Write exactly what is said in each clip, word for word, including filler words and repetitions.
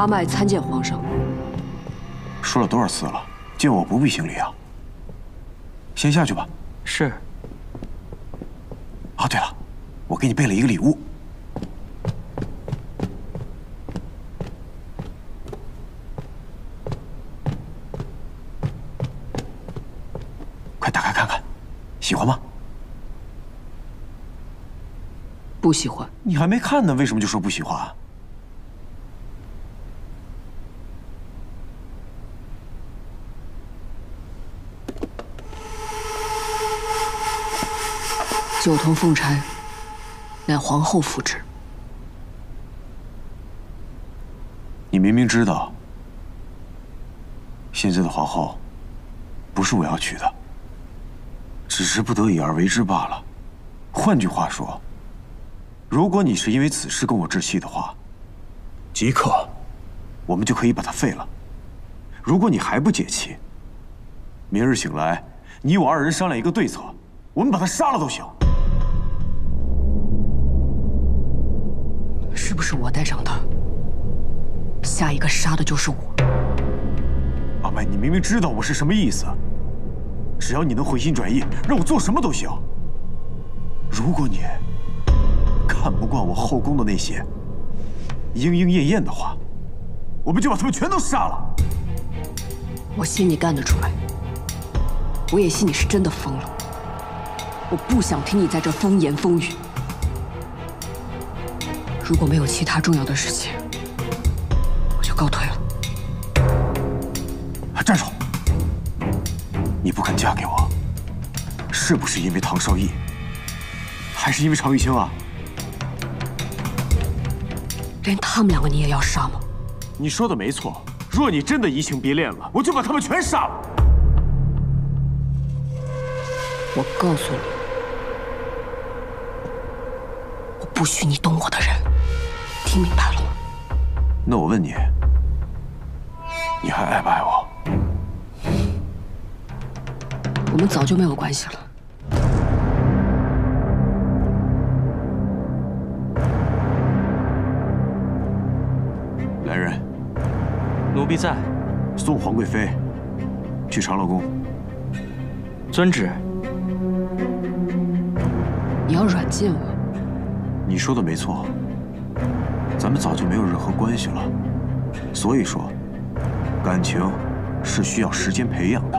阿麦参见皇上。 说了多少次了，见我不必行礼啊。先下去吧。 是。 啊，对了，我给你备了一个礼物。快打开看看，喜欢吗？ 不喜欢。 你还没看呢，为什么就说不喜欢？ 九同凤钗，乃皇后复制。 你明明知道，现在的皇后不是我要娶的，只是不得已而为之罢了。换句话说，如果你是因为此事跟我置气的话，即刻我们就可以把它废了。如果你还不解气，明日醒来，你我二人商量一个对策，我们把他杀了都行。 是不是我带上他？下一个杀的就是我。 阿麦，你明明知道我是什么意思，只要你能回心转意，让我做什么都行。如果你看不惯我后宫的那些莺莺燕燕的话，我们就把他们全都杀了。 我信你干得出来，我也信你是真的疯了。我不想听你在这风言风语。 如果没有其他重要的事情，我就告退了。 站手！你不肯嫁给我，是不是因为唐绍义，还是因为常玉清啊？ 连他们两个你也要杀吗？ 你说的没错，若你真的移情别恋了，我就把他们全杀了。 我告诉你，我不许你动我的人。 听明白了吗？ 那我问你，你还爱不爱我？ 我们早就没有关系了。 来人， 奴婢在。 送皇贵妃去长乐宫。 遵旨。 你要软禁我？ 你说的没错。 咱们早就没有任何关系了，所以说，感情是需要时间培养的。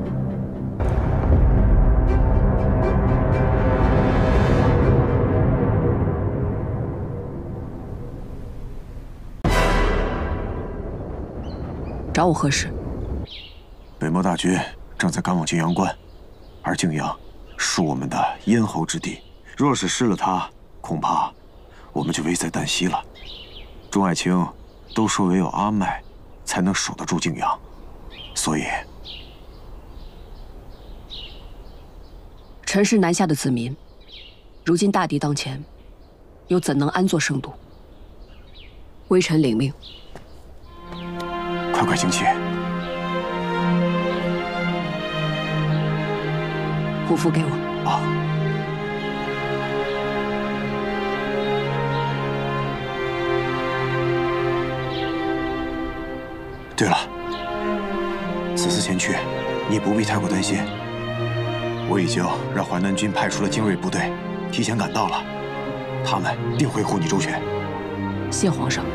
找我何事？ 北漠大军正在赶往泾阳关，而泾阳是我们的咽喉之地，若是失了它，恐怕我们就危在旦夕了。 众爱卿都说，唯有阿麦才能守得住泾阳，所以， 臣是南下的子民，如今大敌当前，又怎能安坐圣都？微臣领命。 快快行起！ 护符给我。 啊。 对了，此次前去，你不必太过担心。我已经让淮南军派出了精锐部队，提前赶到了，他们定会护你周全。 谢皇上。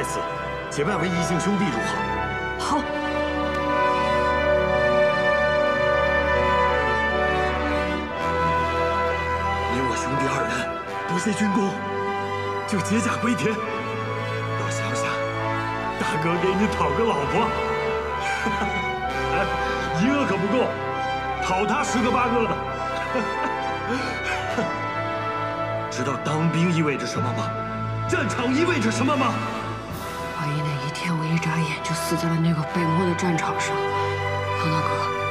此结拜为异姓兄弟如何？ 好。 你我兄弟二人不谢军功，就解甲归田。到乡下，大哥给你讨个老婆。哎，一个可不够，讨他十个八个的。知道当兵意味着什么吗？战场意味着什么吗？ 万一那一天我一眨眼就死在了那个北漠的战场上，唐大哥。